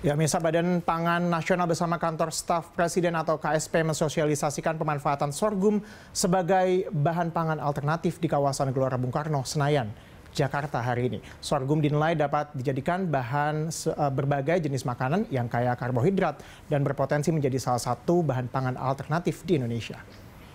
Ya, Mirsa, Badan Pangan Nasional bersama Kantor Staf Presiden atau KSP mensosialisasikan pemanfaatan sorghum sebagai bahan pangan alternatif di kawasan Gelora Bung Karno, Senayan, Jakarta hari ini. Sorghum dinilai dapat dijadikan bahan berbagai jenis makanan yang kaya karbohidrat dan berpotensi menjadi salah satu bahan pangan alternatif di Indonesia.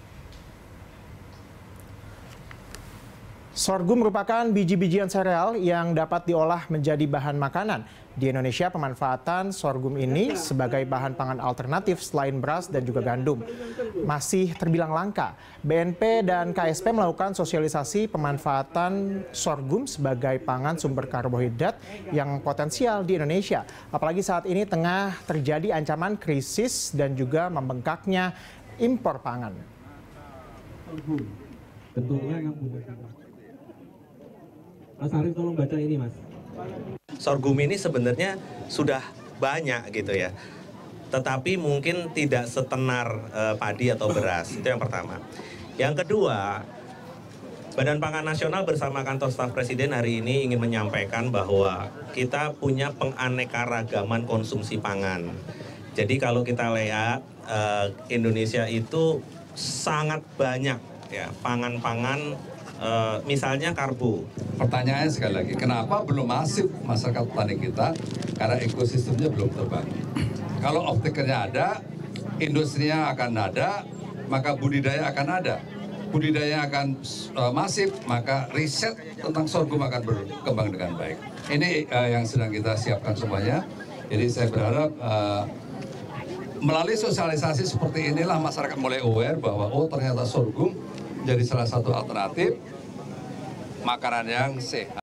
Sorghum merupakan biji-bijian sereal yang dapat diolah menjadi bahan makanan. Di Indonesia, pemanfaatan sorghum ini sebagai bahan pangan alternatif selain beras dan juga gandum masih terbilang langka. BNP dan KSP melakukan sosialisasi pemanfaatan sorghum sebagai pangan sumber karbohidrat yang potensial di Indonesia. Apalagi saat ini tengah terjadi ancaman krisis dan juga membengkaknya impor pangan. Bentuknya yang Mas Arief tolong baca ini, Mas. Sorghum ini sebenarnya sudah banyak gitu ya, tetapi mungkin tidak setenar padi atau beras. Itu yang pertama. Yang kedua, Badan Pangan Nasional bersama Kantor Staf Presiden hari ini ingin menyampaikan bahwa kita punya penganekaragaman konsumsi pangan. Jadi kalau kita lihat Indonesia itu sangat banyak ya pangan-pangan. Misalnya karbo. Pertanyaannya sekali lagi, kenapa belum masif masyarakat petani kita? Karena ekosistemnya belum terbangun. Kalau off-takernya ada, industrinya akan ada, maka budidaya akan ada. Budidaya akan masif, maka riset tentang sorghum akan berkembang dengan baik. Ini yang sedang kita siapkan semuanya. Jadi saya berharap melalui sosialisasi seperti inilah masyarakat mulai aware bahwa oh ternyata sorghum jadi salah satu alternatif makanan yang sehat.